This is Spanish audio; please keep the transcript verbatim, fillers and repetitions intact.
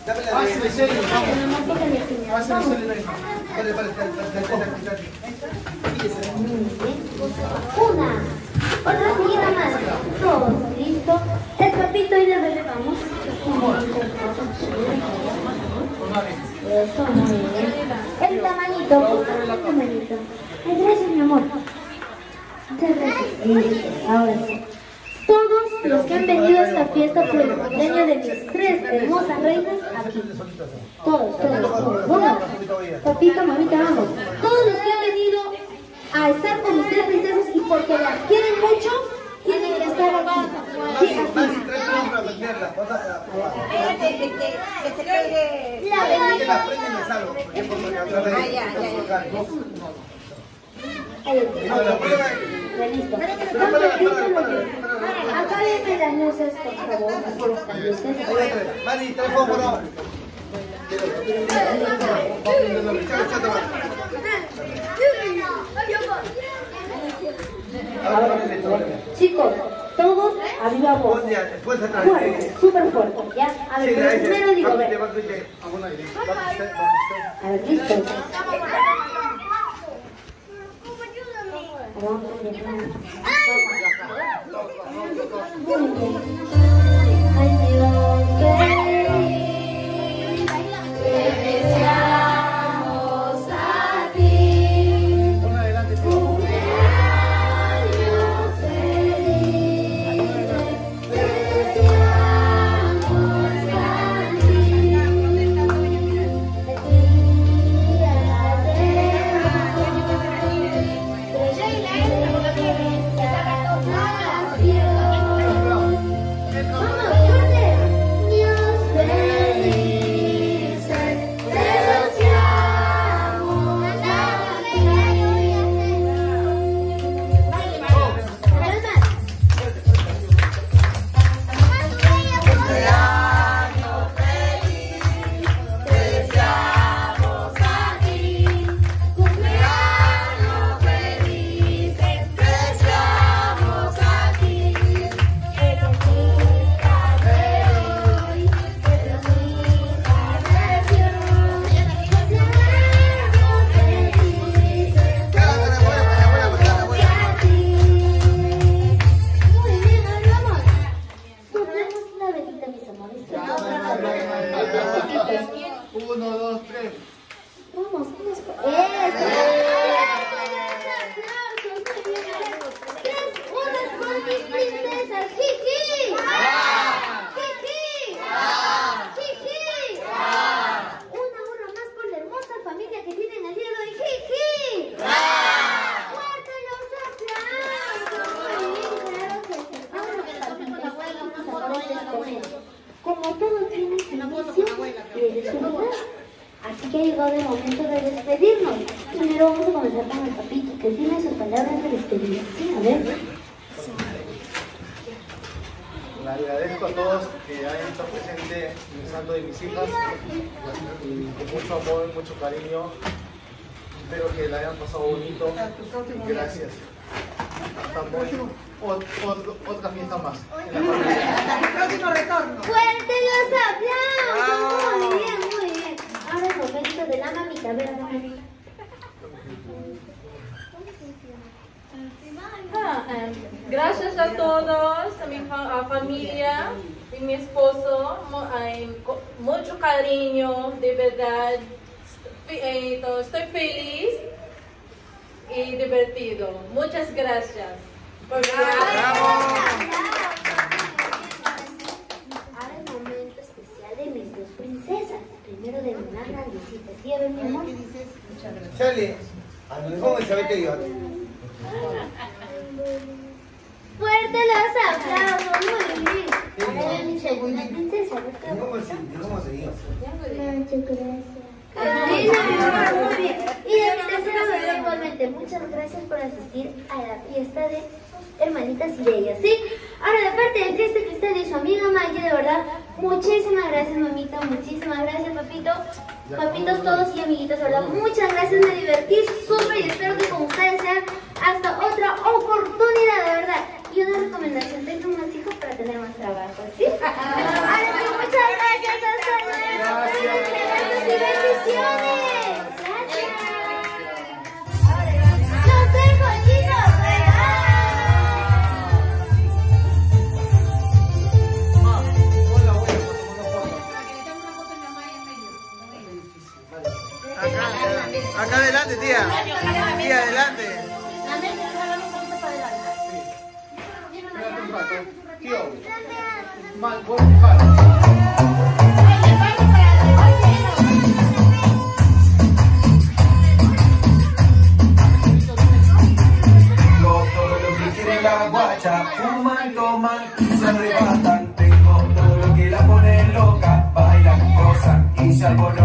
Dame la de... Vale, vale, una, otra seguida más, todos, listo. El papito y de verde vamos. Eso, muy bien. El tamanito, por favor, el tamanito. Ay, gracias, mi amor. Muchas gracias. Listo, ahora sí. Todos los que han venido a esta fiesta por el cumpleaños de mis tres hermosas reinas, aquí. Todos, todos, todos. Bueno, papito, mamita, vamos. Todos los que han venido a estar con ustedes, princesas, y porque las quieren mucho, tienen que estar aquí. Sí, aquí. Que se pegue La velita. Ah, ya, ya, ya. Ahí está. Listo. Acá vienen las luces, por favor. Las luces. Mari, teléfono por ahora. Ahora sí. Chicos, todos arriba voz. Fuerte, súper fuerte, ¿ya? A ver, pero primero digo, a ver. A ver, listos. Muy bien. Ay, Dios, feliz, te deseamos a ti. Cumpleaños feliz, te deseamos a ti. Uno, dos, tres. Vamos, vamos. ¡Eso! Unas por mis princesas. ¡Jiji! ¡Jiji! ¡Jiji! Una hora más por la hermosa familia que tienen el día de hoy. ¡Jiji! ¡Fuerte los aplausos! Muy bien, claro que sí. Ahora, como todo tiene su inicio y su lugar. Así que ha llegado el momento de despedirnos. Primero vamos a comenzar con el papito, que tiene sus palabras de despedida. Sí, a ver. Le agradezco a todos que hayan estado presentes en el santo de mis hijas y con mucho amor, mucho cariño. Espero que la hayan pasado bonito. Gracias. Estamos ot, ot, otra fiesta más. En la Próximo retorno. ¡Fuerte los aplausos! Muy bien, muy bien. Ahora es momento de la mamita. A ver, a la mamita. Ah, eh, gracias a todos, a mi fa a familia y mi esposo, Mo eh, mucho cariño, de verdad. Eh, estoy feliz y divertido. Muchas gracias. Ahora el momento especial de mis dos princesas. Primero de una grandecita. ¿Sí, a ver, mi amor? Muchas gracias. Charlie, a lo mejor me sabe que digo. ¡Fuerte los aplausos! Muy bien. Ahora de mi segunda princesa. ¿Cómo se digo? Muchas gracias. Linda, mi amor, muy bien. Y de mi tercera bebé igualmente, muchas gracias por asistir a la fiesta de sus hermanitas y de ellas, ¿sí? Ahora, de parte de Fiesta Cristal y su amiga Maggie, de verdad, muchísimas gracias, mamita, muchísimas gracias, papito. Papitos todos y amiguitos, de verdad, muchas gracias, me divertí súper y espero que con ustedes sea hasta otra oportunidad, de verdad. Y una recomendación, tengan más hijos para tener más trabajo, ¿sí? Ahora sí, muchas gracias, hasta luego. ¡Felicitaciones! ¡Yo soy Cochito Real! Acá adelante, tía. Tía, adelante. Espérate un rato. Tío. Mal, voy a buscar. Todo lo que quiere la guacha, fuman, toman y se arrebatan. Tengo todo lo que la pone loca, bailan, gozan y se alborotan.